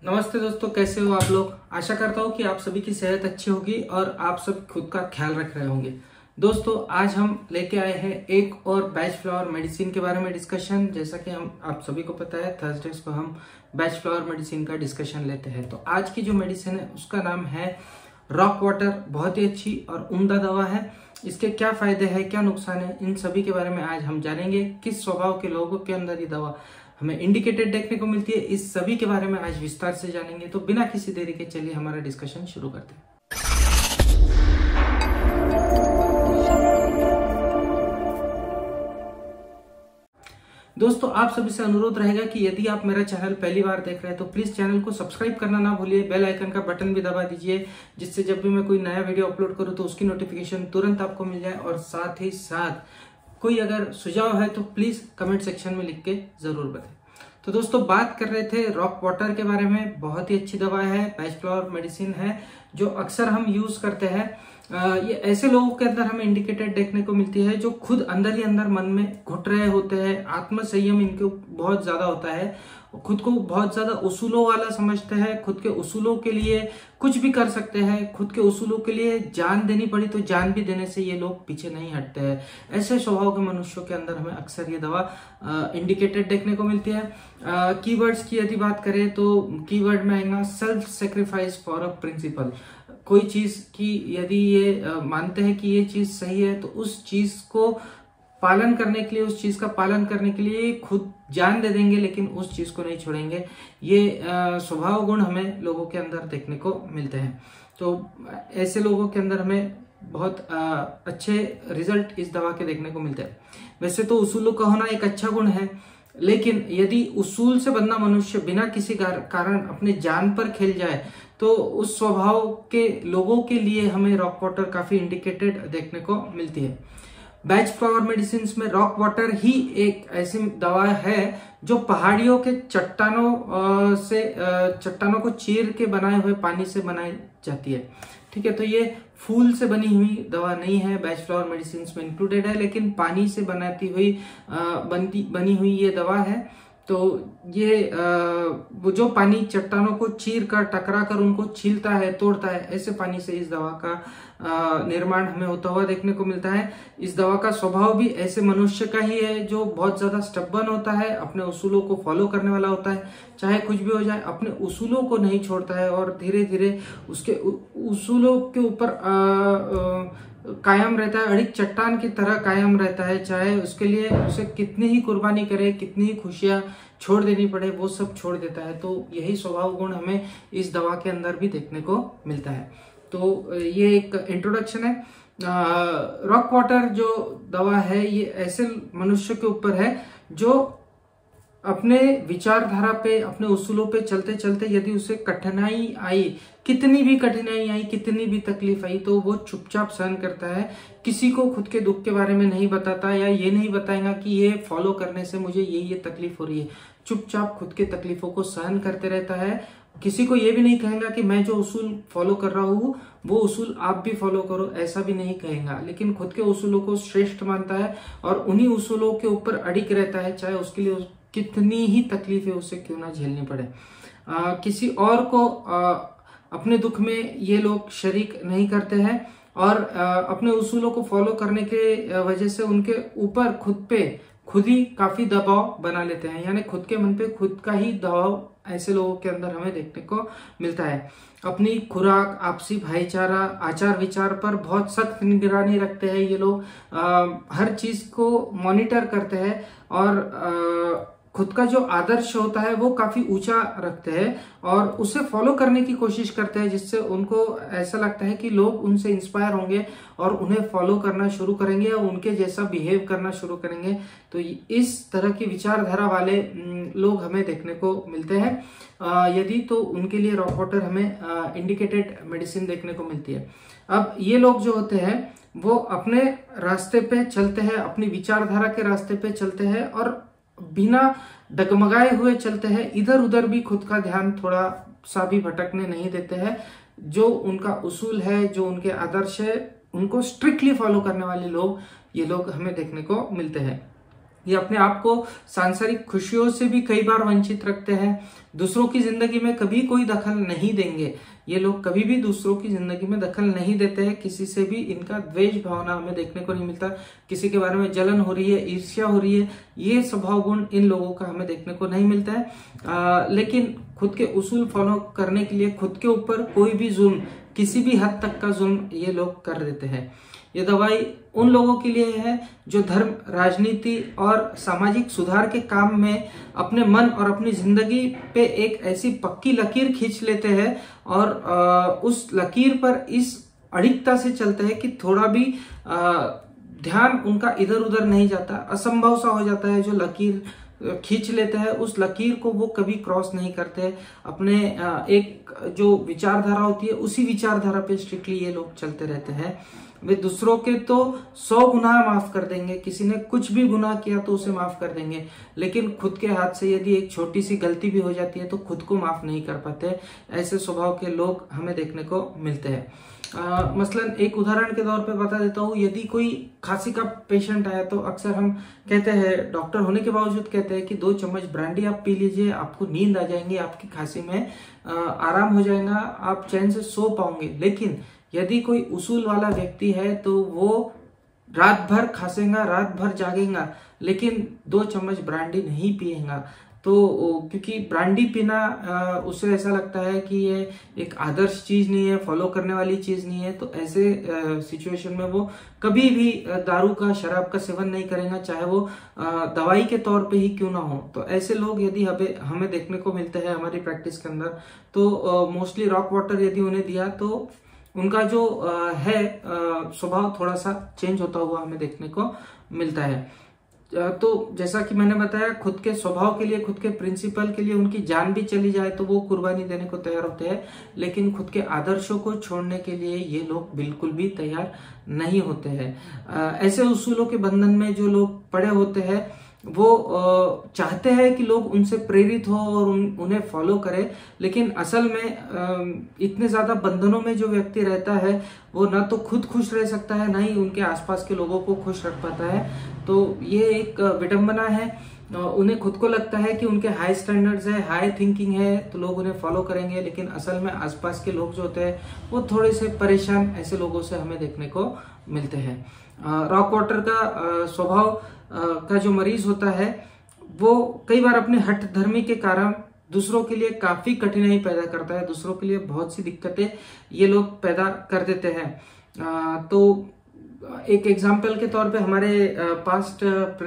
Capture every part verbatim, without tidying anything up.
नमस्ते दोस्तों, कैसे हो आप लोग। आशा करता हूँ कि आप सभी की सेहत अच्छी होगी और आप सब खुद का ख्याल रख रहे होंगे। दोस्तों आज हम लेके आए हैं एक और बैच फ्लावर मेडिसिन के बारे में डिस्कशन। जैसा कि हम आप सभी को पता है, थर्सडेज को हम बैच फ्लावर मेडिसिन का डिस्कशन लेते हैं। तो आज की जो मेडिसिन है उसका नाम है रॉक वाटर। बहुत ही अच्छी और उम्दा दवा है। इसके क्या फायदे हैं, क्या नुकसान है, इन सभी के बारे में आज हम जानेंगे। किस स्वभाव के लोगों के अंदर ये दवा हमें इंडिकेटेड देखने को मिलती है, इस सभी के बारे में आज विस्तार से जानेंगे। तो बिना किसी देरी के चलिए हमारा डिस्कशन शुरू करते हैं। दोस्तों आप सभी से अनुरोध रहेगा कि यदि आप मेरा चैनल पहली बार देख रहे हैं तो प्लीज चैनल को सब्सक्राइब करना ना भूलिए। बेल आइकन का बटन भी दबा दीजिए, जिससे जब भी मैं कोई नया वीडियो अपलोड करूं तो उसकी नोटिफिकेशन तुरंत आपको मिल जाए। और साथ ही साथ कोई अगर सुझाव है तो प्लीज कमेंट सेक्शन में लिख के जरूर बताएं। तो दोस्तों बात कर रहे थे रॉक वाटर के बारे में। बहुत ही अच्छी दवा है, बैच फ्लावर मेडिसिन है जो अक्सर हम यूज करते हैं। ये ऐसे लोगों के अंदर हमें इंडिकेटेड देखने को मिलती है जो खुद अंदर ही अंदर मन में घुट रहे होते हैं। आत्म संयम इनके बहुत ज्यादा होता है, खुद को बहुत ज्यादा उसूलों वाला समझते हैं। खुद के उसूलों के लिए कुछ भी कर सकते हैं। खुद के उसूलों के लिए जान देनी पड़ी तो जान भी देने से ये लोग पीछे नहीं हटते हैं। ऐसे स्वभाव के मनुष्यों के अंदर हमें अक्सर ये दवा इंडिकेटेड देखने को मिलती है। कीवर्ड्स की यदि बात करें तो कीवर्ड में आएगा self sacrifice for a principle. कोई चीज की यदि ये आ, मानते हैं कि ये चीज सही है तो उस चीज को पालन करने के लिए, उस चीज का पालन करने के लिए खुद जान दे देंगे, लेकिन उस चीज को नहीं छोड़ेंगे। ये स्वभाव गुण हमें लोगों के अंदर देखने को मिलते हैं। तो ऐसे लोगों के अंदर हमें बहुत आ, अच्छे रिजल्ट इस दवा के देखने को मिलते हैं। वैसे तो उसूलों का होना एक अच्छा गुण है, लेकिन यदि उसूल से बंधा मनुष्य बिना किसी कारण अपने जान पर खेल जाए तो उस स्वभाव के लोगों के लिए हमें रॉक वाटर काफी इंडिकेटेड देखने को मिलती है। बैच फ्लावर मेडिसिन में रॉक वाटर ही एक ऐसी दवा है जो पहाड़ियों के चट्टानों से चट्टानों को चीर के बनाए हुए पानी से बनाई जाती है। ठीक है, तो ये फूल से बनी हुई दवा नहीं है, बैच फ्लावर मेडिसिन में इंक्लूडेड है, लेकिन पानी से बनाती हुई बनती बनी हुई ये दवा है। तो ये वो जो पानी चट्टानों को चीर कर टकरा कर उनको छीलता है, तोड़ता है, ऐसे पानी से इस दवा का निर्माण हमें होता हुआ देखने को मिलता है। इस दवा का स्वभाव भी ऐसे मनुष्य का ही है जो बहुत ज्यादा स्टबर्न होता है, अपने उसूलों को फॉलो करने वाला होता है। चाहे कुछ भी हो जाए अपने उसूलों को नहीं छोड़ता है और धीरे धीरे उसके उसूलों के ऊपर कायम रहता है, अड़िग चट्टान की तरह कायम रहता है। चाहे उसके लिए उसे कितनी ही कुर्बानी करे, कितनी ही खुशियां छोड़ देनी पड़े, वो सब छोड़ देता है। तो यही स्वभाव गुण हमें इस दवा के अंदर भी देखने को मिलता है। तो ये एक इंट्रोडक्शन है। रॉक वाटर जो दवा है ये ऐसे मनुष्य के ऊपर है जो अपने विचारधारा पे, अपने उसूलों पे चलते चलते यदि उसे कठिनाई आई, कितनी भी कठिनाई आई, कितनी भी तकलीफ आई, तो वो चुपचाप सहन करता है। किसी को खुद के दुख के बारे में नहीं बताता या ये नहीं बताएगा कि ये फॉलो करने से मुझे ये ये तकलीफ हो रही है। चुपचाप खुद के तकलीफों को सहन करते रहता है। किसी को ये भी नहीं कहेगा कि मैं जो उसूल फॉलो कर रहा हूँ वो उसूल आप भी फॉलो करो, ऐसा भी नहीं कहेगा। लेकिन खुद के उसूलों को श्रेष्ठ मानता है और उन्हीं उसूलों के ऊपर अड़िग रहता है, चाहे उसके लिए कितनी ही तकलीफें उसे क्यों ना झेलनी पड़े। आ, किसी और को आ, अपने दुख में ये लोग शरीक नहीं करते हैं और आ, अपने उसूलों को फॉलो करने के वजह से उनके ऊपर खुद पे खुद ही काफी दबाव बना लेते हैं। यानी खुद के मन पे खुद का ही दबाव ऐसे लोगों के अंदर हमें देखने को मिलता है। अपनी खुराक, आपसी भाईचारा, आचार विचार पर बहुत सख्त निगरानी रखते हैं ये लोग। आ, हर चीज को मॉनिटर करते हैं और आ, खुद का जो आदर्श होता है वो काफी ऊंचा रखते हैं और उसे फॉलो करने की कोशिश करते हैं, जिससे उनको ऐसा लगता है कि लोग उनसे इंस्पायर होंगे और उन्हें फॉलो करना शुरू करेंगे और उनके जैसा बिहेव करना शुरू करेंगे। तो इस तरह की विचारधारा वाले लोग हमें देखने को मिलते हैं यदि तो उनके लिए रॉक वाटर हमें इंडिकेटेड मेडिसिन देखने को मिलती है। अब ये लोग जो होते हैं वो अपने रास्ते पे चलते हैं, अपनी विचारधारा के रास्ते पे चलते हैं और बिना डगमगाए हुए चलते हैं। इधर उधर भी खुद का ध्यान थोड़ा सा भी भटकने नहीं देते हैं। जो उनका उसूल है, जो उनके आदर्श है, उनको स्ट्रिक्टली फॉलो करने वाले लोग ये लोग हमें देखने को मिलते हैं। ये अपने आप को सांसारिक खुशियों से भी कई बार वंचित रखते हैं। दूसरों की जिंदगी में कभी कोई दखल नहीं देंगे। ये लोग कभी भी दूसरों की जिंदगी में दखल नहीं देते हैं। किसी से भी इनका द्वेष भावना हमें देखने को नहीं मिलता। किसी के बारे में जलन हो रही है, ईर्ष्या हो रही है, ये स्वभाव गुण इन लोगों का हमें देखने को नहीं मिलता है। आ, लेकिन खुद के उसूल फॉलो करने के लिए खुद के ऊपर कोई भी जुल्म, किसी भी हद तक का जुल्म ये लोग कर देते हैं। ये दवाई उन लोगों के लिए है जो धर्म, राजनीति और सामाजिक सुधार के काम में अपने मन और अपनी जिंदगी पे एक ऐसी पक्की लकीर खींच लेते हैं और उस लकीर पर इस अड़िगता से चलते हैं कि थोड़ा भी ध्यान उनका इधर उधर नहीं जाता। असंभव सा हो जाता है, जो लकीर खींच लेते हैं उस लकीर को वो कभी क्रॉस नहीं करते। अपने एक जो विचारधारा होती है उसी विचारधारा पे स्ट्रिक्टली ये लोग चलते रहते हैं। वे दूसरों के तो सौ गुनाह माफ कर देंगे, किसी ने कुछ भी गुनाह किया तो उसे माफ कर देंगे, लेकिन खुद के हाथ से यदि एक छोटी सी गलती भी हो जाती है तो खुद को माफ नहीं कर पाते। ऐसे स्वभाव के लोग हमें देखने को मिलते हैं। आ, मसलन एक उदाहरण के तौर पे बता देता हूँ। यदि कोई खांसी का पेशेंट आया तो अक्सर हम कहते हैं, डॉक्टर होने के बावजूद कहते हैं कि दो चम्मच ब्रांडी आप पी लीजिए, आपको नींद आ जाएंगी, आपकी खांसी में आ, आराम हो जाएगा, आप चैन से सो पाओगे। लेकिन यदि कोई उसूल वाला व्यक्ति है तो वो रात भर खांसेगा, रात भर जागेगा, लेकिन दो चम्मच ब्रांडी नहीं पिएगा। तो क्योंकि ब्रांडी पीना उसे ऐसा लगता है कि ये एक आदर्श चीज नहीं है, फॉलो करने वाली चीज नहीं है, तो ऐसे सिचुएशन में वो कभी भी दारू का, शराब का सेवन नहीं करेगा, चाहे वो दवाई के तौर पे ही क्यों ना हो। तो ऐसे लोग यदि हमें हमें देखने को मिलते हैं हमारी प्रैक्टिस के अंदर, तो मोस्टली रॉक वाटर यदि उन्हें दिया तो उनका जो है स्वभाव थोड़ा सा चेंज होता हुआ हमें देखने को मिलता है। तो जैसा कि मैंने बताया, खुद के स्वभाव के लिए, खुद के प्रिंसिपल के लिए उनकी जान भी चली जाए तो वो कुर्बानी देने को तैयार होते हैं, लेकिन खुद के आदर्शों को छोड़ने के लिए ये लोग बिल्कुल भी तैयार नहीं होते हैं। ऐसे उसूलों के बंधन में जो लोग पड़े होते हैं वो चाहते हैं कि लोग उनसे प्रेरित हो और उन, उन्हें फॉलो करें, लेकिन असल में इतने ज्यादा बंधनों में जो व्यक्ति रहता है वो ना तो खुद खुश रह सकता है, ना ही उनके आसपास के लोगों को खुश रख पाता है। तो ये एक विडंबना है। उन्हें खुद को लगता है कि उनके हाई स्टैंडर्ड्स है, हाई थिंकिंग है, तो लोग उन्हें फॉलो करेंगे, लेकिन असल में आसपास के लोग जो होते हैं वो थोड़े से परेशान ऐसे लोगों से हमें देखने को मिलते हैं। रॉक वाटर का स्वभाव का जो मरीज होता है वो कई बार अपने हठ धर्मी के कारण दूसरों के लिए काफी कठिनाई पैदा करता है, दूसरों के लिए बहुत सी दिक्कतें ये लोग पैदा कर देते हैं। तो एक एग्जाम्पल के तौर पे हमारे पास्ट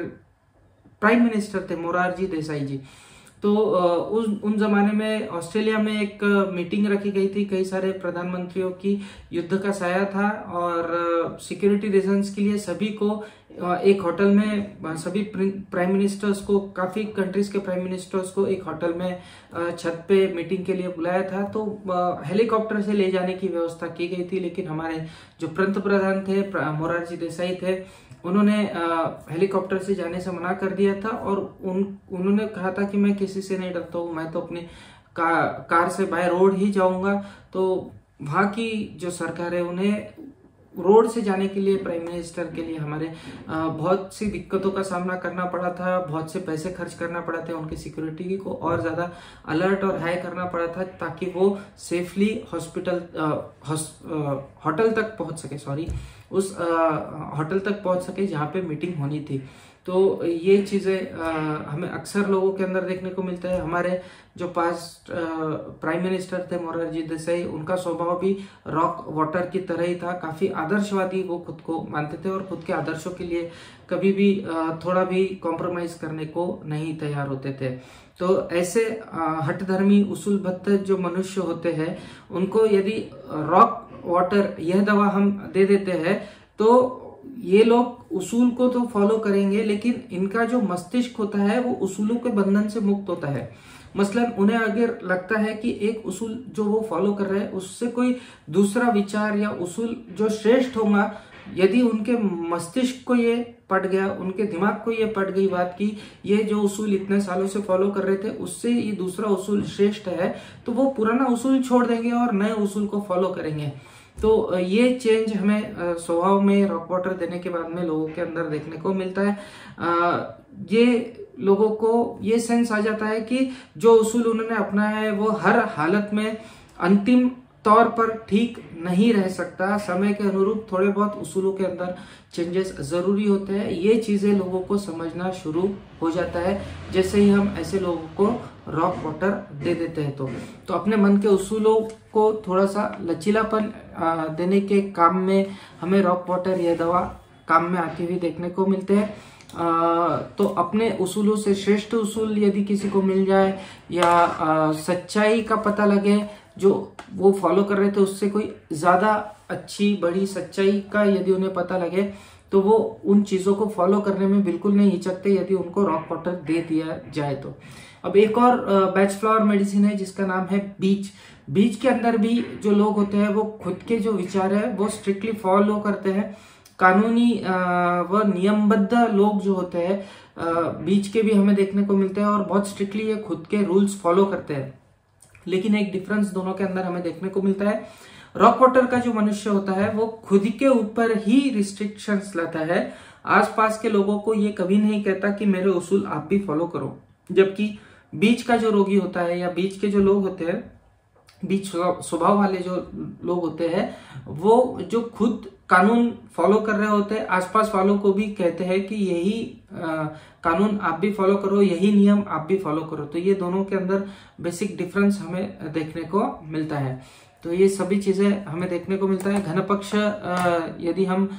प्राइम मिनिस्टर थे मोरारजी देसाई जी। तो उस उन जमाने में ऑस्ट्रेलिया में एक मीटिंग रखी गई थी, कई सारे प्रधानमंत्रियों की युद्ध का साया था और सिक्योरिटी रीजंस के लिए सभी को एक होटल में, सभी प्राइम मिनिस्टर्स को, काफी कंट्रीज के प्राइम मिनिस्टर्स को एक होटल में छत पे मीटिंग के लिए बुलाया था। तो हेलीकॉप्टर से ले जाने की व्यवस्था की गई थी, लेकिन हमारे जो पंत प्रधान थे मोरारजी देसाई थे, उन्होंने हेलीकॉप्टर से जाने से मना कर दिया था और उन उन्होंने कहा था कि मैं किसी से नहीं डरता हूँ, मैं तो अपनी का, कार से बाय रोड ही जाऊंगा। तो वहां की जो सरकार है उन्हें रोड से जाने के लिए, प्राइम मिनिस्टर के लिए हमारे बहुत सी दिक्कतों का सामना करना पड़ा था, बहुत से पैसे खर्च करना पड़ा था, उनकी सिक्योरिटी को और ज्यादा अलर्ट और हाई करना पड़ा था ताकि वो सेफली हॉस्पिटल होटल तक पहुंच सके, सॉरी उस होटल तक पहुंच सके जहां पे मीटिंग होनी थी। तो ये चीजें हमें अक्सर लोगों के अंदर देखने को मिलता है। हमारे जो पास्ट प्राइम मिनिस्टर थे मोरारजी देसाई, उनका स्वभाव भी रॉक वाटर की तरह ही था, काफी आदर्शवादी वो खुद को मानते थे और खुद के आदर्शों के लिए कभी भी थोड़ा भी कॉम्प्रोमाइज करने को नहीं तैयार होते थे। तो ऐसे हठधर्मी उसूलबद्ध जो मनुष्य होते हैं उनको यदि रॉक वाटर यह दवा हम दे देते हैं तो ये लोग उसूल को तो फॉलो करेंगे, लेकिन इनका जो मस्तिष्क होता है वो उसूलों के बंधन से मुक्त होता है। मसलन उन्हें अगर लगता है कि एक उसूल जो वो फॉलो कर रहे हैं उससे कोई दूसरा विचार या उसूल जो श्रेष्ठ होगा, यदि उनके मस्तिष्क को ये पट गया, उनके दिमाग को ये पट गई बात की ये जो उसूल इतने सालों से फॉलो कर रहे थे उससे ये दूसरा उसूल श्रेष्ठ है, तो वो पुराना उसूल छोड़ देंगे और नए उसूल को फॉलो करेंगे। तो ये चेंज हमें स्वभाव में रॉक वाटर देने के बाद में लोगों के अंदर देखने को मिलता है। ये लोगों को ये सेंस आ जाता है कि जो उसूल उन्होंने अपनाया है वो हर हालत में अंतिम तौर पर ठीक नहीं रह सकता। समय के अनुरूप थोड़े बहुत उसूलों के अंदर चेंजेस जरूरी होते हैं। ये चीजें लोगों को समझना शुरू हो जाता है जैसे ही हम ऐसे लोगों को रॉक वाटर दे देते हैं। तो तो अपने मन के उसूलों को थोड़ा सा लचीलापन देने के काम में हमें रॉक वाटर यह दवा काम में आती हुई देखने को मिलते हैं। आ, तो अपने उसूलों से श्रेष्ठ उसूल यदि किसी को मिल जाए या आ, सच्चाई का पता लगे जो वो फॉलो कर रहे थे उससे कोई ज्यादा अच्छी बड़ी सच्चाई का यदि उन्हें पता लगे तो वो उन चीजों को फॉलो करने में बिल्कुल नहीं हिचकते यदि उनको रॉक वाटर दे दिया जाए तो। अब एक और बैच फ्लावर मेडिसिन है जिसका नाम है बीच। बीच के अंदर भी जो लोग होते हैं वो खुद के जो विचार है वो स्ट्रिक्टली फॉलो करते हैं। कानूनी व नियमबद्ध लोग जो होते हैं बीच के भी हमें देखने को मिलते हैं और बहुत स्ट्रिक्टली ये खुद के रूल्स फॉलो करते हैं। लेकिन एक डिफरेंस दोनों के अंदर हमें देखने को मिलता है। रॉक वाटर का जो मनुष्य होता है वो खुद के ऊपर ही रिस्ट्रिक्शंस लाता है। आसपास के लोगों को ये कभी नहीं कहता कि मेरे उसूल आप भी फॉलो करो। जबकि बीच का जो रोगी होता है या बीच के जो लोग होते हैं, बीच स्वभाव वाले जो लोग होते हैं, वो जो खुद कानून फॉलो कर रहे होते हैं आसपास वालों को भी कहते हैं कि यही आ, कानून आप भी फॉलो करो, यही नियम आप भी फॉलो करो। तो ये दोनों के अंदर बेसिक डिफरेंस हमें देखने को मिलता है। तो ये सभी चीजें हमें देखने को मिलता है। घन पक्ष यदि हम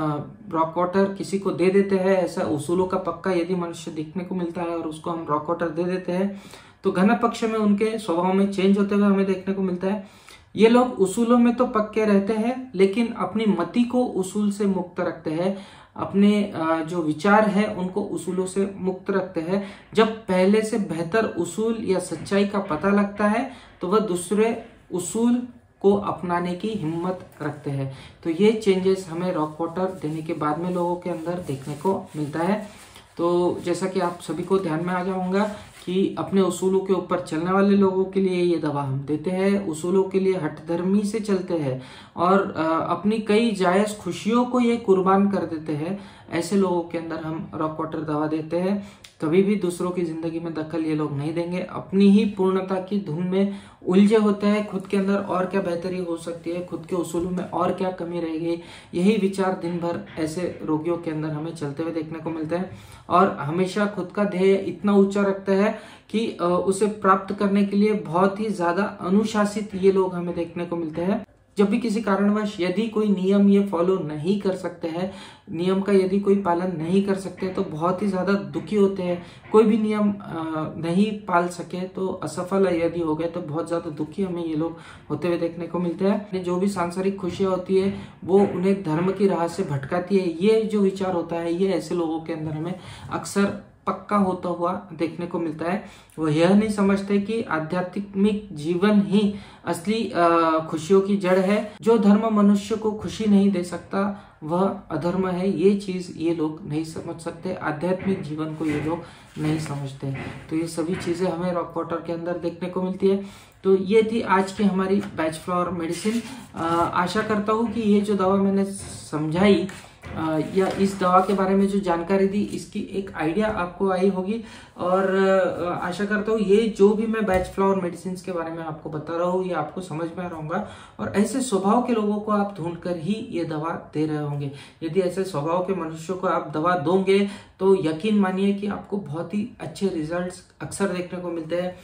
रॉक वाटर किसी को दे देते हैं, ऐसा उसूलों का पक्का यदि मनुष्य देखने को मिलता है और उसको हम रॉक वाटर दे देते हैं तो घन पक्ष में उनके स्वभाव में चेंज होते हुए हमें देखने को मिलता है। ये लोग उसूलों में तो पक्के रहते हैं लेकिन अपनी मति को उसूल से मुक्त रखते हैं, अपने जो विचार है उनको उसूलों से मुक्त रखते हैं। जब पहले से बेहतर उसूल या सच्चाई का पता लगता है तो वह दूसरे उसूल को अपनाने की हिम्मत रखते हैं। तो ये चेंजेस हमें रॉक वाटर देने के बाद में लोगों के अंदर देखने को मिलता है। तो जैसा कि आप सभी को ध्यान में आ जाऊंगा कि अपने उसूलों के ऊपर चलने वाले लोगों के लिए ये दवा हम देते हैं, उसूलों के लिए हठधर्मी से चलते हैं और अपनी कई जायज खुशियों को ये कुर्बान कर देते हैं, ऐसे लोगों के अंदर हम रॉक वाटर दवा देते हैं। कभी भी दूसरों की जिंदगी में दखल ये लोग नहीं देंगे, अपनी ही पूर्णता की धुन में उलझे होते हैं। खुद के अंदर और क्या बेहतरी हो सकती है, खुद के उसूलों में और क्या कमी रहेगी, यही विचार दिन भर ऐसे रोगियों के अंदर हमें चलते हुए देखने को मिलते हैं। और हमेशा खुद का ध्येय इतना ऊंचा रखते हैं कि उसे प्राप्त करने के लिए बहुत ही ज्यादा अनुशासित ये लोग हमें देखने को मिलते हैं। जब भी किसी कारणवश यदि कोई नियम ये फॉलो नहीं कर सकते हैं, नियम का यदि कोई पालन नहीं कर सकते तो बहुत ही ज्यादा दुखी होते हैं। कोई भी नियम नहीं पाल सके तो असफल यदि हो गए तो बहुत ज्यादा दुखी हमें ये लोग होते हुए देखने को मिलते हैं। जो भी सांसारिक खुशियां होती है वो उन्हें धर्म की राह से भटकाती है, ये जो विचार होता है ये ऐसे लोगों के अंदर हमें अक्सर पक्का होता हुआ देखने को मिलता है। वह यह नहीं समझते कि आध्यात्मिक जीवन ही असली खुशियों की जड़ है। जो धर्म मनुष्य को खुशी नहीं दे सकता वह अधर्म है, ये चीज ये लोग नहीं समझ सकते। आध्यात्मिक जीवन को ये लोग नहीं समझते। तो ये सभी चीजें हमें रॉक वाटर के अंदर देखने को मिलती है। तो ये थी आज की हमारी बैच फ्लावर मेडिसिन। आशा करता हूँ कि ये जो दवा मैंने समझाई आ, या इस दवा के बारे में जो जानकारी दी इसकी एक आइडिया आपको आई होगी। और आ, आशा करता हूँ ये जो भी मैं बैच फ्लावर मेडिसिन के बारे में आपको बता रहा हूँ ये आपको समझ में आ रहा होगा और ऐसे स्वभाव के लोगों को आप ढूंढ कर ही ये दवा दे रहे होंगे। यदि ऐसे स्वभाव के मनुष्यों को आप दवा दोगे तो यकीन मानिए कि आपको बहुत ही अच्छे रिजल्ट्स अक्सर देखने को मिलते हैं।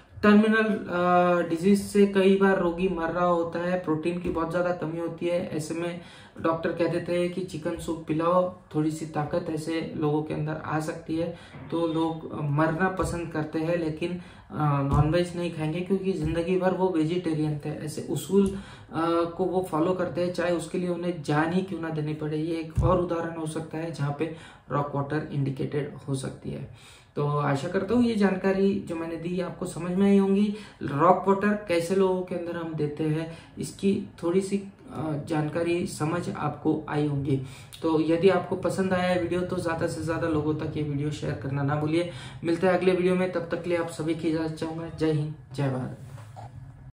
टर्मिनल डिजीज से कई बार रोगी मर रहा होता है, प्रोटीन की बहुत ज्यादा कमी होती है, ऐसे में डॉक्टर कह देते हैं कि चिकन सूप पिलाओ, थोड़ी सी ताकत ऐसे लोगों के अंदर आ सकती है। तो लोग मरना पसंद करते हैं लेकिन नॉनवेज नहीं खाएंगे क्योंकि जिंदगी भर वो वेजिटेरियन थे। ऐसे उसूल को वो फॉलो करते हैं चाहे उसके लिए उन्हें जान ही क्यों ना देनी पड़े। ये एक और उदाहरण हो सकता है जहाँ पे रॉक वाटर इंडिकेटेड हो सकती है। तो आशा करता हूँ ये जानकारी जो मैंने दी आपको समझ में आई होंगी। रॉक वाटर कैसे लोगों के अंदर हम देते हैं इसकी थोड़ी सी जानकारी समझ आपको आई होंगी। तो यदि आपको पसंद आया है वीडियो तो ज्यादा से ज्यादा लोगों तक ये वीडियो शेयर करना ना भूलिए। मिलते हैं अगले वीडियो में, तब तक के लिए आप सभी की इजाजत चाहूंगा। जय हिंद, जय भारत।